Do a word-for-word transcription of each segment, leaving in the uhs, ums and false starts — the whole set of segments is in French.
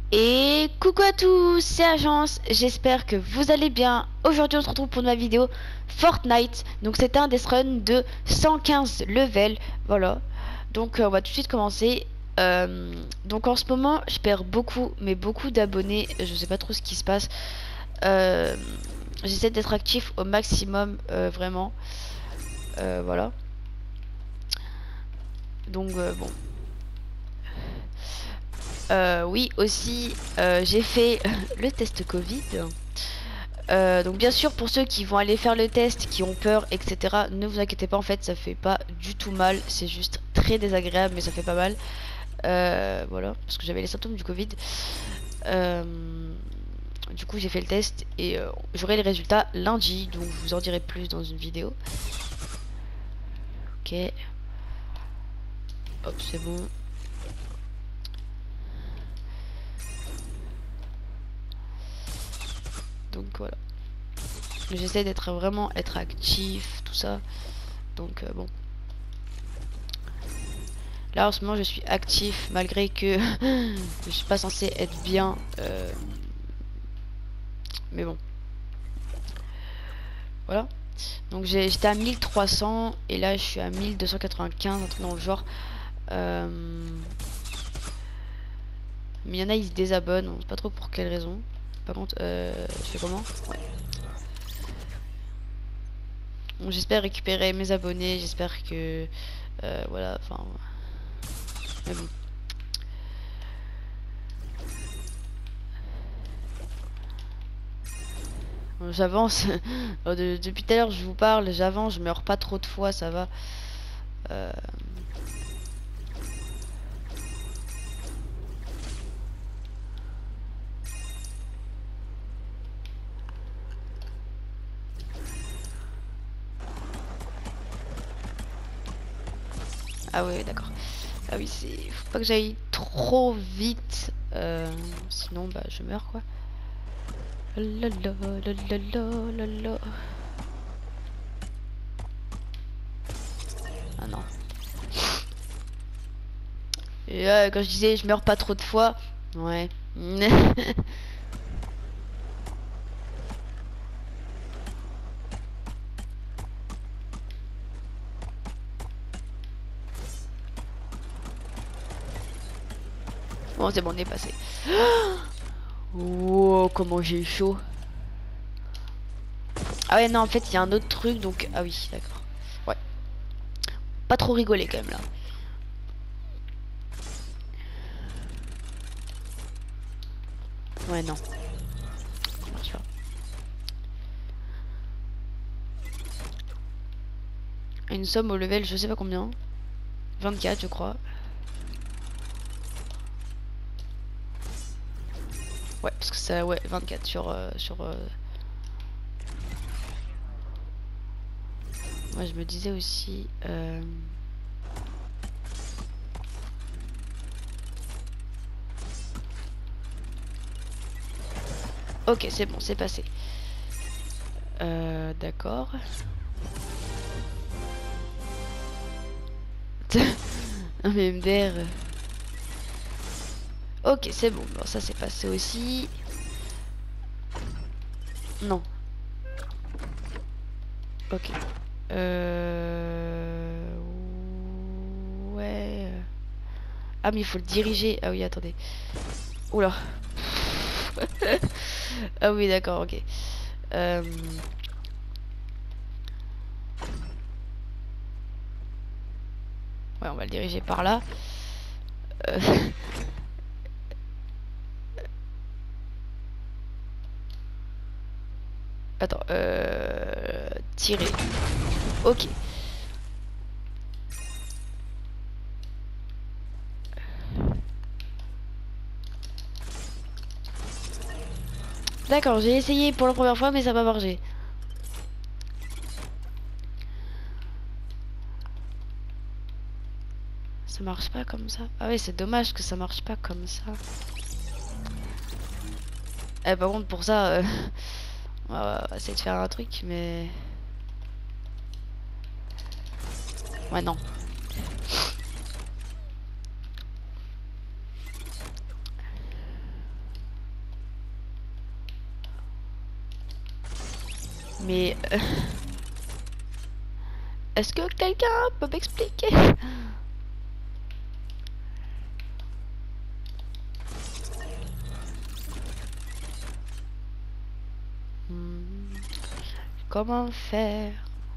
Et coucou à tous, c'est Agence, j'espère que vous allez bien. Aujourd'hui on se retrouve pour une nouvelle vidéo Fortnite. Donc c'est un death run de cent quinze level, voilà. Donc euh, on va tout de suite commencer. Euh, donc en ce moment je perds beaucoup, mais beaucoup d'abonnés. Je sais pas trop ce qui se passe. Euh, J'essaie d'être actif au maximum, euh, vraiment. Euh, voilà. Donc euh, bon. Euh, oui aussi, euh, j'ai fait le test Covid. Euh, donc bien sûr pour ceux qui vont aller faire le test, qui ont peur, et cetera. Ne vous inquiétez pas, en fait ça fait pas du tout mal, c'est juste très désagréable mais ça fait pas mal. Euh, voilà, parce que j'avais les symptômes du Covid. Euh, du coup j'ai fait le test et euh, j'aurai les résultats lundi, donc je vous en dirai plus dans une vidéo. Ok. Hop, c'est bon. Donc voilà. J'essaie d'être vraiment être actif, tout ça. Donc euh, bon. Là en ce moment je suis actif malgré que je suis pas censé être bien. Euh, mais bon. Voilà. Donc j'étais à mille trois cents et là je suis à mille deux cent quatre-vingt-quinze, un truc dans le genre. Euh... Mais il y en a ils se désabonnent, on sait pas trop pour quelle raison. Par contre, euh, je fais comment? Ouais. Bon, j'espère récupérer mes abonnés, j'espère que... Euh, voilà, enfin... Mais bon. J'avance. De, depuis tout à l'heure je vous parle, j'avance, je meurs pas trop de fois, ça va. Euh... Ah ouais, d'accord. Ah oui, c'est... Faut pas que j'aille trop vite. Euh... Sinon, bah, je meurs, quoi. La la la la la la la. Ah non. Et là, quand je disais je meurs pas trop de fois, ouais. Bon, c'est bon, on est passé. Wow, comment j'ai eu chaud. Ah ouais, non, en fait, il y a un autre truc, donc... Ah oui, d'accord. Ouais. Pas trop rigoler, quand même, là. Ouais, non. Ça marche pas. Une somme au level, je sais pas combien. vingt-quatre, je crois. Ouais, parce que ça... Ouais, vingt-quatre sur... Euh, sur euh... Moi, je me disais aussi... Euh... Ok, c'est bon, c'est passé. Euh... D'accord. Un M D R. Ok, c'est bon. Bon, ça c'est passé aussi. Non. Ok. Euh... Ouais. Ah, mais il faut le diriger. Ah oui, attendez. Oula. Ah oui, d'accord, ok. Euh... Ouais, on va le diriger par là. Euh... Attends, euh... Tirer. Ok. D'accord, j'ai essayé pour la première fois, mais ça va marcher. Ça marche pas comme ça. Ah ouais, c'est dommage que ça marche pas comme ça. Eh, par contre, pour ça, euh... on va essayer de faire un truc, mais... Ouais, non. Mais... Euh... Est-ce que quelqu'un peut m'expliquer? hmm. Comment faire?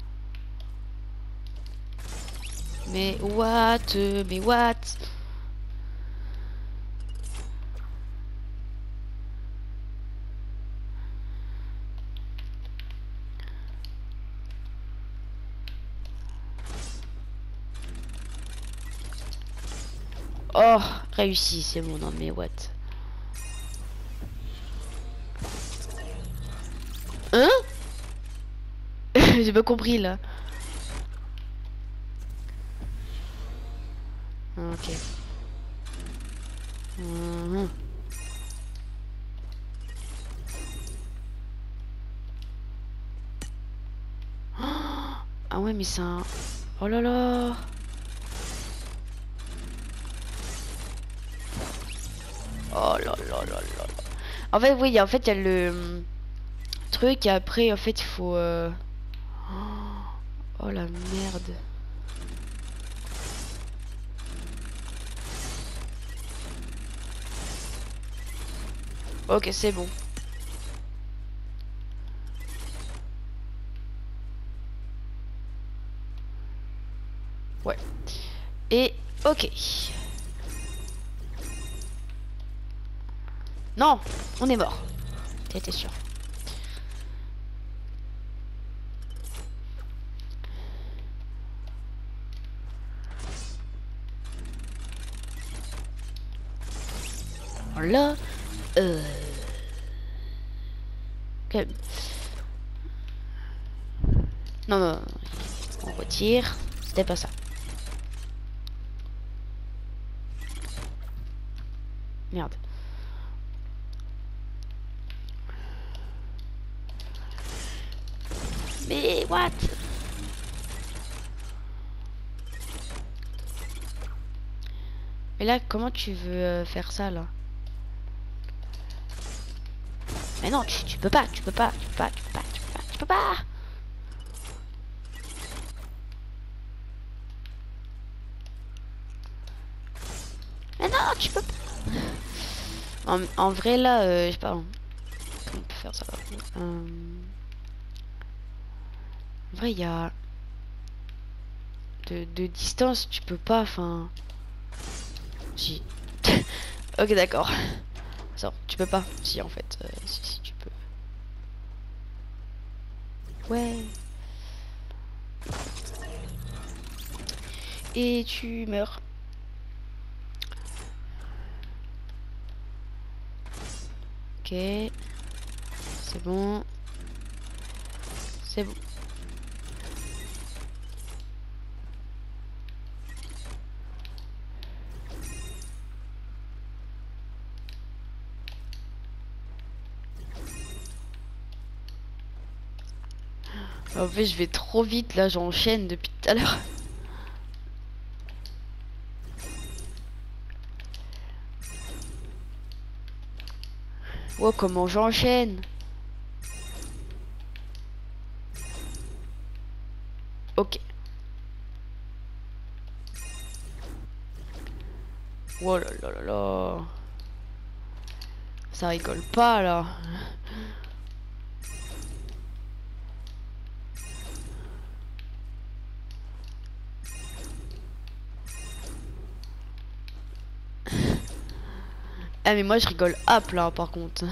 Mais what? Mais what? Oh, réussi, c'est bon, non mais what? Hein? J'ai pas compris là. Ok. Mmh. Ah ouais, mais c'est un... Oh là là. Oh là là là là là. En fait, oui, en fait, il y a le truc et après, en fait, il faut... Euh... Oh la merde. Ok, c'est bon. Ouais. Et ok. Non, on est mort. T'étais sûr. Là, euh... calme. Non, non, on retire. C'était pas ça. Merde. Mais what? Mais là, comment tu veux euh, faire ça là? Mais non, tu, tu peux pas, tu peux pas, tu peux pas, tu peux pas, tu peux pas, tu peux pas. Mais non, tu peux pas. En, en vrai là, euh, je sais pas. Comment on peut faire ça? euh... En vrai, il y a de, de distance, tu peux pas. Enfin, si. Ok, d'accord. Ça, tu peux pas. Si, en fait, euh, si, si, tu peux. Ouais. Et tu meurs. Ok. C'est bon. C'est bon. En fait, je vais trop vite là, j'enchaîne depuis tout à l'heure. Wow, comment j'enchaîne? Ok. Oh là là là là. Ça rigole pas là. Ah mais moi je rigole hop là par contre.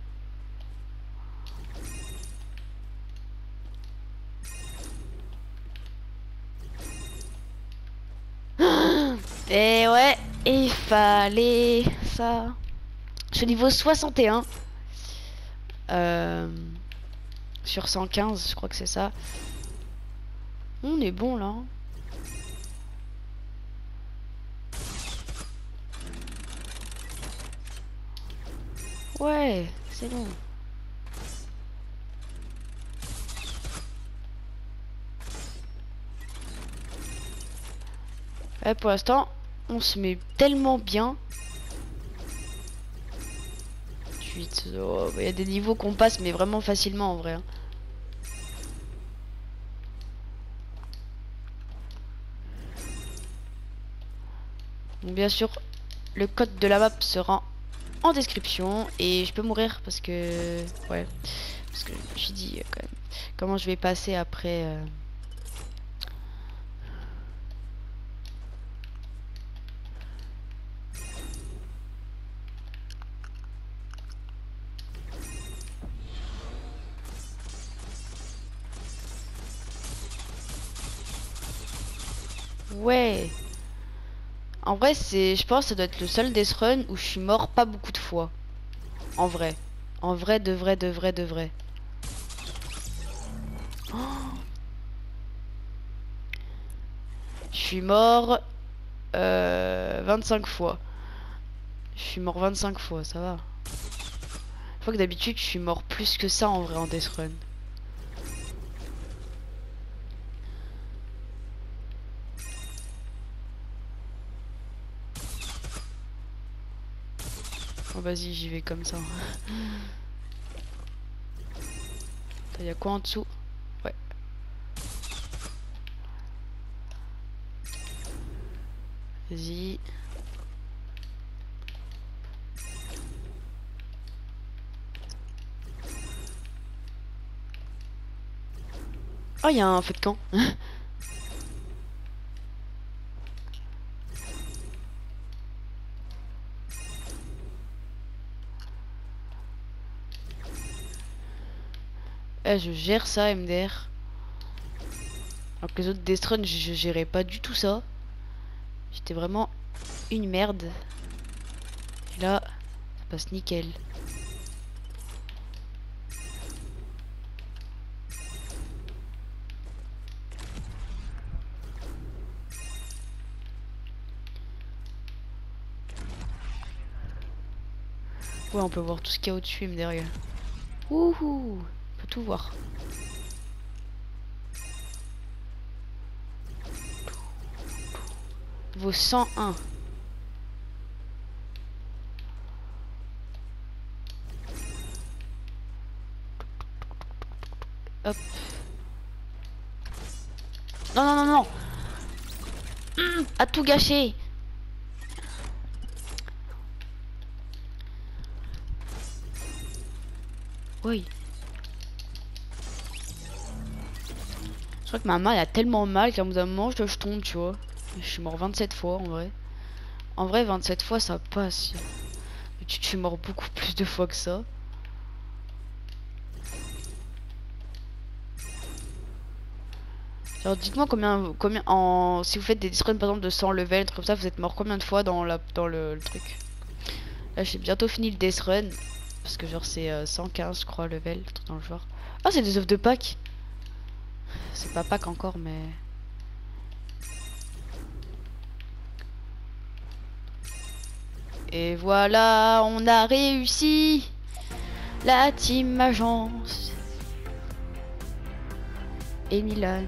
Et ouais, il fallait ça. Je suis niveau soixante et un. Euh, sur cent quinze, je crois que c'est ça. On est bon là. Ouais, c'est bon. Ouais, pour l'instant, on se met tellement bien. huit. Oh, il y a des niveaux qu'on passe, mais vraiment facilement en vrai. Donc bien sûr, le code de la map sera en description. Et je peux mourir parce que... Ouais. Parce que je me suis dit quand même... Comment je vais passer après... Euh... Ouais. En vrai, c'est, je pense que ça doit être le seul Death Run où je suis mort pas beaucoup de fois. En vrai. En vrai, de vrai, de vrai, de vrai. Oh, je suis mort euh, vingt-cinq fois. Je suis mort vingt-cinq fois, ça va. Je crois que d'habitude, je suis mort plus que ça en vrai en Death Run. Oh, vas-y, j'y vais comme ça. Il y a quoi en dessous? Ouais. Vas-y. Oh, il y a un feu de camp. Eh, je gère ça, M D R. Alors que les autres Death Run, je, je gérais pas du tout ça. J'étais vraiment une merde. Et là, ça passe nickel. Ouais, on peut voir tout ce qu'il y a au-dessus, M D R. Wouhou, on peut tout voir. Vaut cent un. Hop. Non, non, non, non. Mmh, à tout gâcher. Oui. Je crois que ma main elle a tellement mal qu'à un moment je, je tombe, tu vois. Je suis mort vingt-sept fois en vrai. En vrai, vingt-sept fois ça passe. Tu suis mort beaucoup plus de fois que ça. Alors dites-moi combien, combien en, si vous faites des runs par exemple de cent level, comme ça, vous êtes mort combien de fois dans la, dans le, le truc. Là j'ai bientôt fini le death run parce que genre c'est euh, cent quinze je crois level dans le genre. Ah c'est des œufs de Pâques. C'est pas Pâques encore mais. Et voilà, on a réussi la team agence et Milan.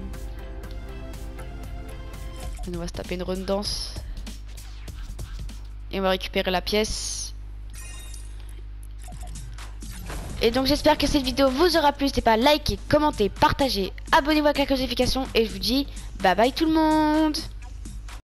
On va se taper une run danse. Et on va récupérer la pièce. Et donc j'espère que cette vidéo vous aura plu. N'hésitez pas à liker, commenter, partager, abonnez-vous avec la notification. Et je vous dis bye bye tout le monde.